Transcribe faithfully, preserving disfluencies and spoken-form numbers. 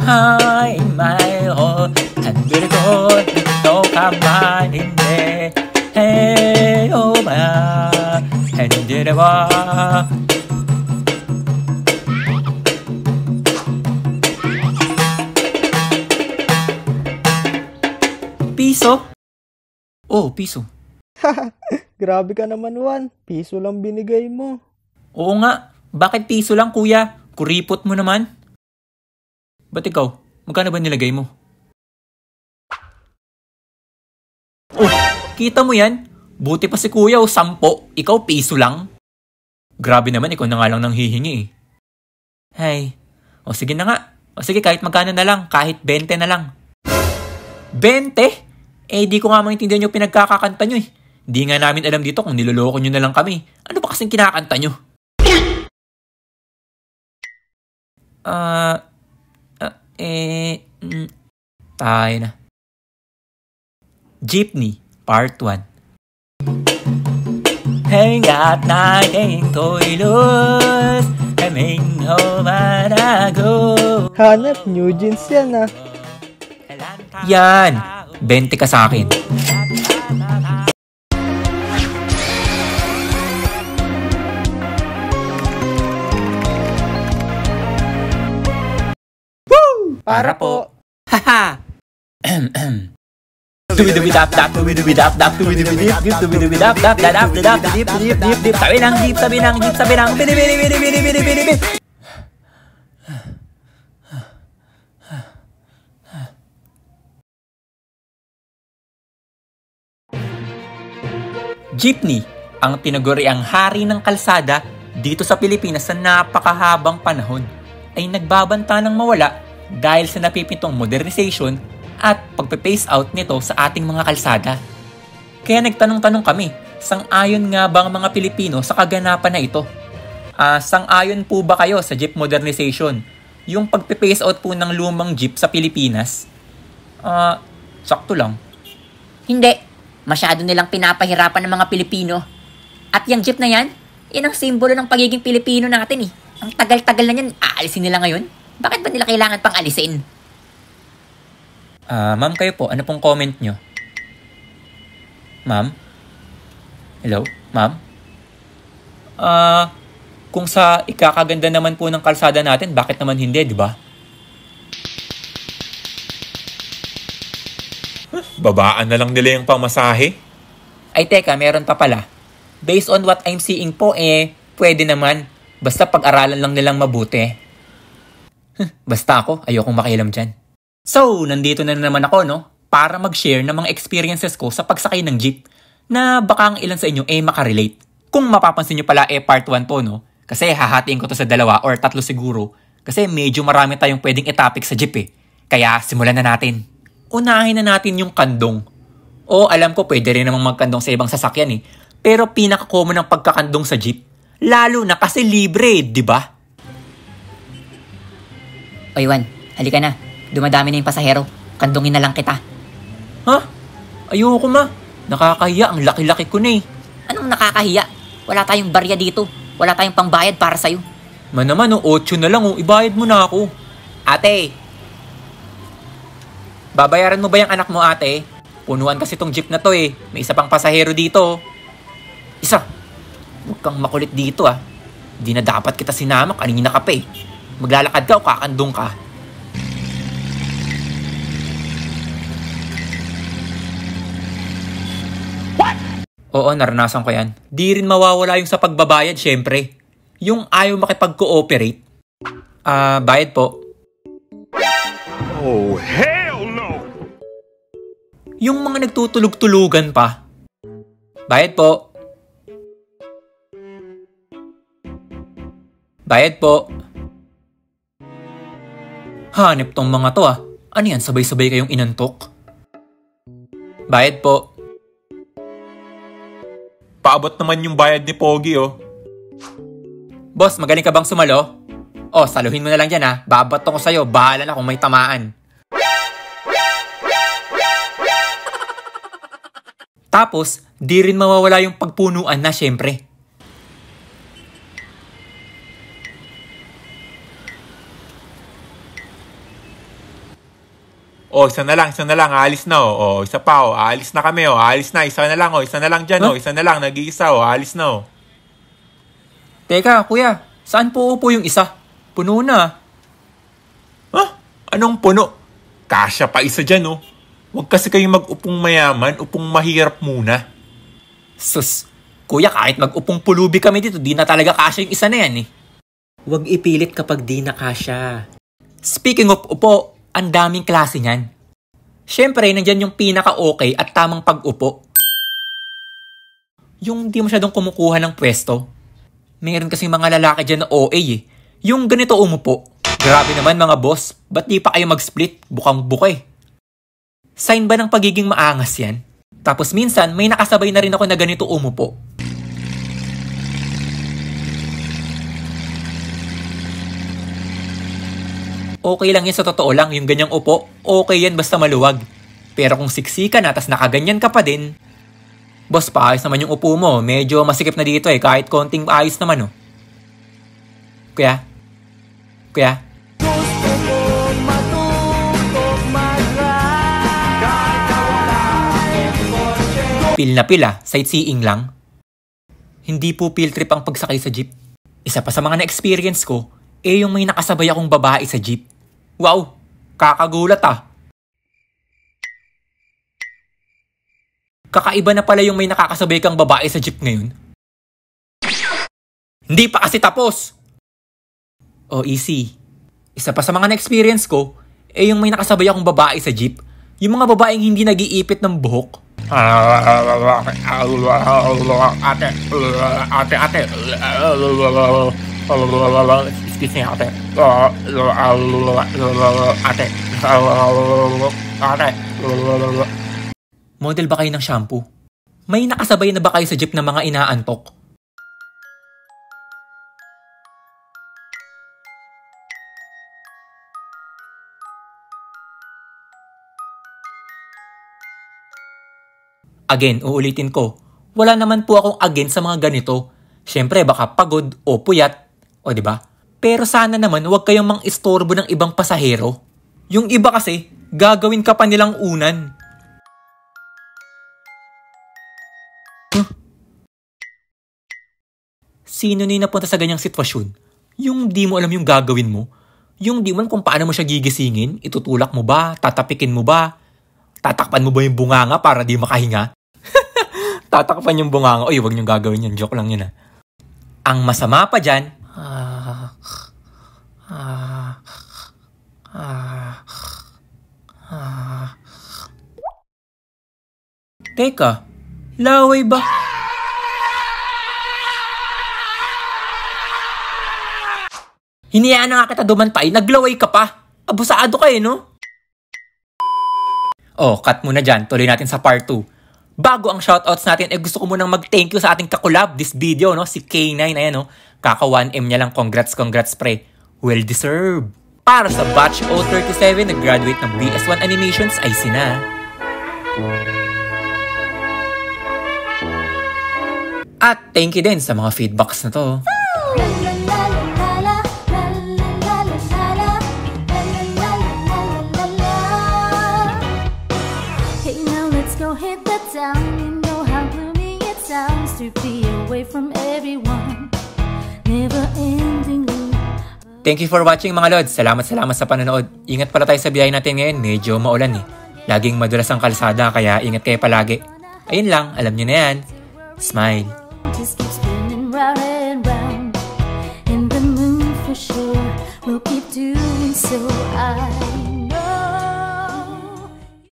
Ay, may ho, handiri ko, ito ka man hindi. Hey, oh, ma, handiri wa. Piso? Oh, piso. Grabe ka naman, Juan. Piso lang binigay mo. Oo nga. Bakit piso lang, kuya? Kuripot mo naman. Ba't ikaw? Magkano ba nilagay mo? Oh, kita mo yan? Buti pa si kuya o sampo. Ikaw piso lang. Grabe naman, ikaw na nga lang nang hihingi eh. Hay. O sige na nga. O sige, kahit magkano na lang. Kahit bente na lang. Bente? Eh, di ko nga maintindihan yung pinagkakakanta nyo eh. Di nga namin alam dito kung niloloko nyo na lang kami. Ano ba kasing kinakanta nyo? Ah... Uh, uh, eh... Mm, tayo na. Jeepney, Part one. Hanggat natin to'y luz, kaming humanago. Hanap, new jeans yan ah. Yan, bente ka sa akin. Woo! Para po. Haha! Tuwidubidap-dap, tuwidubidap-dap, tuwidubidip-dip, tuwidubidap-dap, dadap-dadap, dip-dip-dip-dip, sabi ng jeep, sabi ng jeep, sabi ng bidi-bidi-bidi-bidi-bidi-bidi. Jeepney, ang tinaguriang hari ng kalsada dito sa Pilipinas sa napakahabang panahon, ay nagbabanta ng mawala dahil sa napipintong modernization at pagpe-phase out nito sa ating mga kalsada. Kaya nagtanong-tanong kami, sang-ayon nga ba ang mga Pilipino sa kaganapan na ito? Uh, sang-ayon po ba kayo sa jeep modernization? Yung pagpe-phase out po ng lumang jeep sa Pilipinas? Ah, uh, sakto lang. Hindi. Masyado nilang pinapahirapan ng mga Pilipino. At yung jeep na yan, yan ang simbolo ng pagiging Pilipino natin eh. Ang tagal-tagal na yan, aalisin nila ngayon. Bakit ba nila kailangan pang alisin? Ah, uh, ma'am kayo po, ano pong comment nyo? Ma'am? Hello? Ma'am? Ah, uh, kung sa ikakaganda naman po ng kalsada natin, bakit naman hindi, di ba? Babaan na lang nila yung pamasahe. Ay teka, meron pa pala. Based on what I'm seeing po, eh, pwede naman. Basta pag-aralan lang nilang mabuti. Huh, basta ako, ayokong makialam dyan. So, nandito na naman ako, no? Para mag-share ng mga experiences ko sa pagsakay ng jeep na baka ang ilan sa inyo eh makarelate. Kung mapapansin nyo pala eh part one po, no? Kasi hahatiin ko to sa dalawa or tatlo siguro. Kasi medyo marami tayong pwedeng itopic sa jeep eh. Kaya simulan na natin. Unahin na natin yung kandong. O alam ko pwede rin namang magkandong sa ibang sasakyan eh. Pero pinaka-common ng pagkakandong sa jeep. Lalo na kasi libre, di ba? O Juan, halika na. Dumadami na yung pasahero. Kandungin na lang kita. Ha? Ayoko ma. Nakakahiya. Ang laki-laki ko na eh. Anong nakakahiya? Wala tayong barya dito. Wala tayong pangbayad para sa'yo. Man naman, oh, otso na lang. Oh. Ibayad mo na ako. Ate! Babayaran mo ba yung anak mo, ate? Punuan kasi tong jeep na to eh. May isa pang pasahero dito. Isa! Huwag kang makulit dito ah. Di na dapat kita sinama. Kanina ka pa eh. Maglalakad ka o kakandong ka. Oo, naranasan ko yan. Di rin mawawala yung sa pagbabayad, syempre. Yung ayaw makipag-cooperate. Ah, uh, bayad po. Oh, hell no! Yung mga nagtutulog-tulugan pa. Bayad po. Bayad po. Hanep tong mga to ah. Ano yan, sabay-sabay kayong inantok? Bayad po. Paabot naman yung bayad ni Pogi, oh. Boss, magaling ka bang sumalo? Oh, saluhin mo na lang dyan, ha. Babato ko sa'yo. Bahala na kung may tamaan. Tapos, di rin mawawala yung pagpunuan na, syempre. O, isa na lang, isa na lang, aalis na, o. O, isa pa, o. Aalis na kami, o. Aalis na, isa na lang, o. Isa na lang dyan, Huh? o. Isa na lang, nag-iisa, o. Aalis na, o. Teka, kuya, saan po upo yung isa? Puno na. Ha? Anong puno? Kasya pa isa dyan, o. Huwag kasi kayong mag-upong mayaman, upong mahirap muna. Sus, kuya, kahit mag-upong pulubi kami dito, di na talaga kasya yung isa na yan eh. Huwag ipilit kapag di na kasya. Speaking of upo, ang daming klase niyan. Siyempre, nandyan yung pinaka-okay at tamang pag-upo. Yung di masyadong kumukuha ng pwesto. Meron kasing mga lalaki dyan na O A eh. Yung ganito umupo. Grabe naman mga boss, ba't di pa kayo mag-split? Bukang buka eh. Sign ba ng pagiging maangas yan? Tapos minsan, may nakasabay na rin ako na ganito umupo. Okay lang yan sa totoo lang, yung ganyang upo, okay yan basta maluwag. Pero kung siksika na, tas nakaganyan ka pa din, boss, paayos naman yung upo mo, medyo masikip na dito eh, kahit konting ayos naman oh. Kuya? Kuya? Pil na pila, sightseeing lang. Hindi po field trip ang pagsakay sa jeep. Isa pa sa mga na-experience ko, eh yung may nakasabay akong babae sa jeep. Wow, kakagulat ah. Kakaiba na pala yung may nakakasabay kang babae sa jeep ngayon. Hindi pa kasi tapos. Oh, easy. Isa pa sa mga na-experience ko, eh yung may nakasabay akong babae sa jeep. Yung mga babaeng hindi nag-iipit ng buhok. Ate, ate, ate. Excuse me, ate. Ate. Ate. Model ba kayo ng shampoo? May nakasabay na ba kayo sa jeep ng mga inaantok? Again, uulitin ko, wala naman po akong against sa mga ganito. Siyempre, baka pagod o puyat, o diba? Pero sana naman huwag kayong mang-istorbo ng ibang pasahero. Yung iba kasi, gagawin ka pa nilang unan. Huh? Sino na yung napunta sa ganyang sitwasyon? Yung di mo alam yung gagawin mo? Yung di mo alam kung paano mo siya gigisingin? Itutulak mo ba? Tatapikin mo ba? Tatakpan mo ba yung bunganga para di makahinga? Tatakpan yung bunganga. Uy, huwag niyong gagawin yan. Joke lang yun ah. Ang masama pa dyan, ah, ah, ah, ah. Teka, laway ba? Hiniyaan na nga kita dumantay, naglaway ka pa. Abusado ka eh, no? Oh, cut muna dyan. Tuloy natin sa part two. Bago ang shoutouts natin, eh gusto ko munang mag-thank you sa ating kakulab this video, no? Si K nine, ayan, no? Kaka one M niya lang. Congrats, congrats, pre. Well deserved. Para sa Batch O thirty-seven, nag-graduate ng B S one Animations ay sina. At thank you din sa mga feedbacks na to. You know how gloomy it sounds to be away from everyone. Never ending loop. Thank you for watching mga lods. Salamat salamat sa panonood. Ingat pala tayo sa biyahe natin ngayon. Medyo maulan eh. Laging madulas ang kalsada kaya ingat kayo palagi. Ayun lang, alam nyo na yan. Smile. Just keep spinning round and round. And the moon for sure will keep doing so.